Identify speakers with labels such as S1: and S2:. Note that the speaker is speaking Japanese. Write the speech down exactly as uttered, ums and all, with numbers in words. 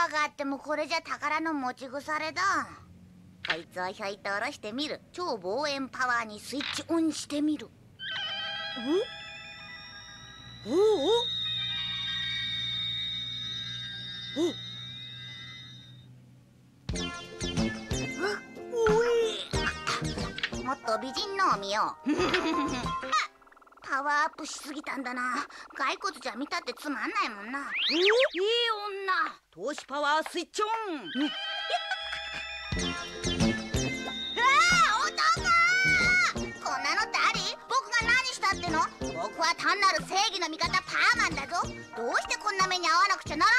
S1: があってもこれじゃ宝の持ち腐れだ。こいつをひょいと下ろしてみる。超望遠パワーにスイッチオンしてみる。おおおおもっと美人のを見よう。パワーアップしすぎたんだな。骸骨じゃ見たってつまんないもんな。
S2: いい女、投資パワースイッチオン。
S1: ああ、男！こんなのってあり？僕が何したっての？僕は単なる正義の味方パーマンだぞ。どうしてこんな目に遭わなくちゃなら